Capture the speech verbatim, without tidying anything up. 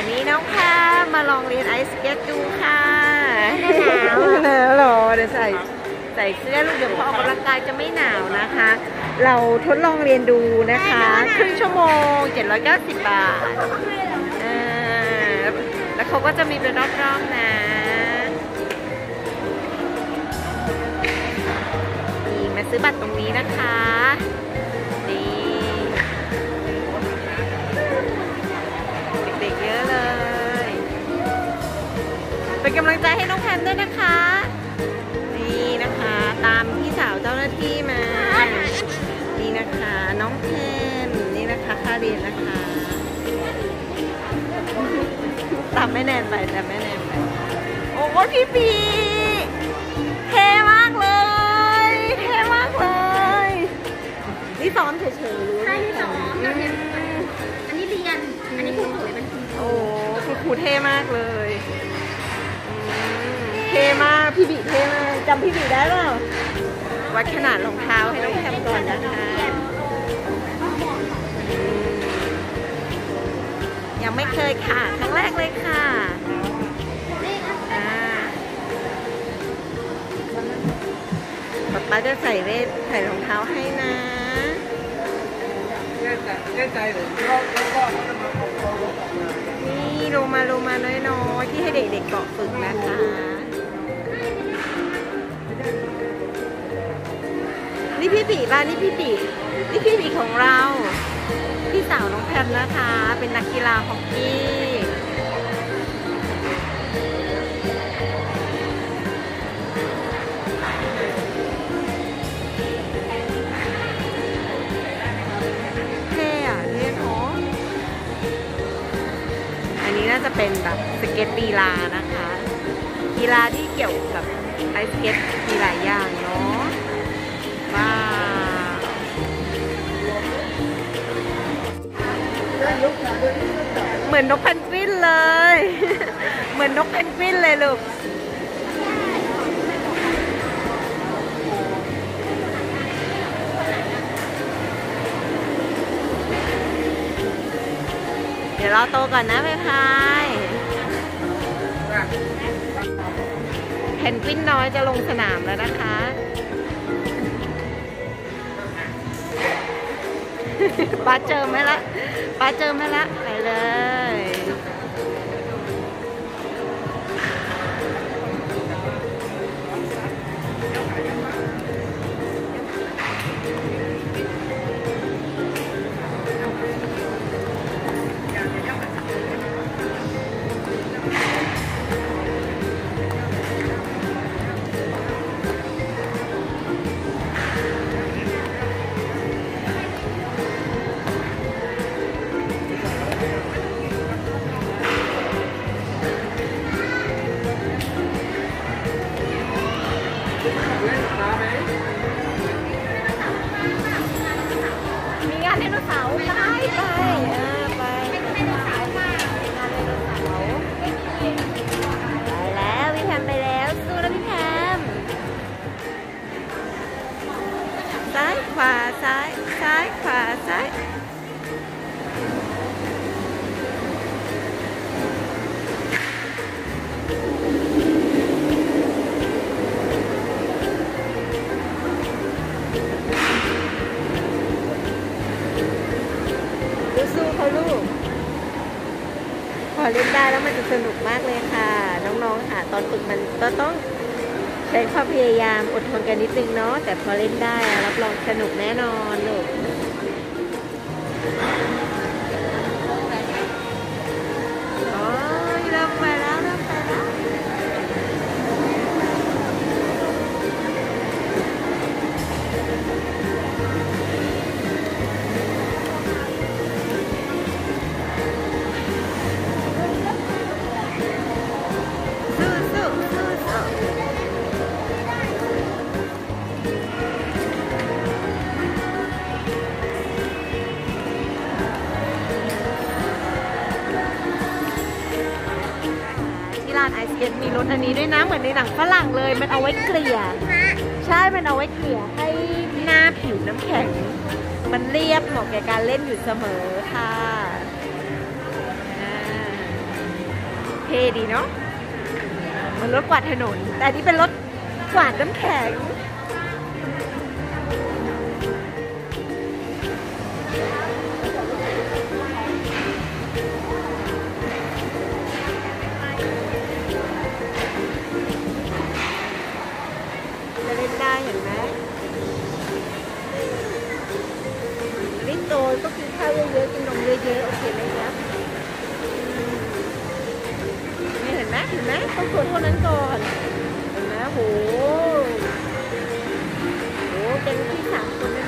วันนี้น้องแพมมาลองเรียนไอสเก็ตดูค่ะหนาวหนาวหรอเดี๋ยวใส่ใส่เสื้อลูกเดี๋ยวพอออกกำลังกายจะไม่หนาวนะคะ เราทดลองเรียนดูนะคะครึ่งชั่วโมงเจ็ดร้อยเก้าสิบบาทแล้วเขาก็จะมีเป็นรอบๆนะนี่มาซื้อบัตรตรงนี้นะคะนี่เด็กๆเยอะเลยเป็นกำลังใจให้น้องแพมด้วยนะคะนี่นะคะตามพี่สาวเจ้าหน้าที่มานี่นะคะน้องแพมนี่นะคะค่าเรียนนะคะตามแม่แนนไปตามแม่แนนไปโอ้พี่ปีเท่มากเลยเท่มากเลยนี่ซ้อมเฉยๆใช่ที่ซ้อมอันนี้เรียนอันนี้ครูสวยเป็นครูโอ้คุณครูเท่มากเลยเท่มากพี่บีเท่มากจำพี่บีได้เปล่าวัดขนาดรองเท้าให้น้องแพมก่อนนะคะยังไม่เคยค่ะครั้งแรกเลยค่ะป๊าป๊าจะใส่เวทใส่รองเท้าให้นะนี่ลงมาลงมาน้อยๆที่ให้เด็กๆเกาะฝึกนะคะนี่พี่ปีบ้านนี่พี่ปีนี่พี่ปีของเราพี่สาวน้องแพมนะคะเป็นนักกีฬาฮอกกี้เท่อะเท่เนาะอันนี้น่าจะเป็นแบบสเก็ตกีฬานะคะกีฬาที่เกี่ยวกับไอสเก็ตมีหลายอย่างเนาะว้าวเหมือนนกเพนกวินเลยเหมือนนกเพนกวินเลยลูกเดี๋ยวเราโตก่อนนะไปพายเพนกวินน้อยจะลงสนามแล้วนะคะป้าเจอไหมละป้าเจอไหมละไปเลยมีงานไดโนเสาร์ไปไปไปไดโนเสาร์มางานไดโนเสาร์ไปแล้วพี่แพมไปแล้วสู้แล้วพี่แพมซ้ายขวาซ้ายซ้ายขวาซ้ายสู้เขาลูกพอเล่นได้แล้วมันจะสนุกมากเลยค่ะน้องๆค่ะตอนฝึกมันก็ต้องใช้ความพยายามอดทนกันนิดนึงเนาะแต่พอเล่นได้รับรองสนุกแน่นอนลูกโอ้ยเริ่มไปแล้วเริ่มไปแล้วไอสเก็ตมีรถอันนี้ด้วยนะเหมือนในหนังฝรั่งเลยมันเอาไว้เกลี่ยใช่มันเอาไว้เกลี่ยให้หน้าผิวน้ำแข็งมันเรียบเหมาะแก่การเล่นอยู่เสมอค่ะท่ดีเนาะเหมันรถกวาดถนน แต่อันนี้เป็นรถกวาดน้ำแข็งจะเล่นได้เห็นไหมลิโตก็กินข้าวเยอะๆกินนมเยอะๆโอเคไหมครับนี่เห็นไหมเห็นไหมต้องตรวจพวกนั้นก่อนเห็นไหมโหโหเป็นที่สามคนนะ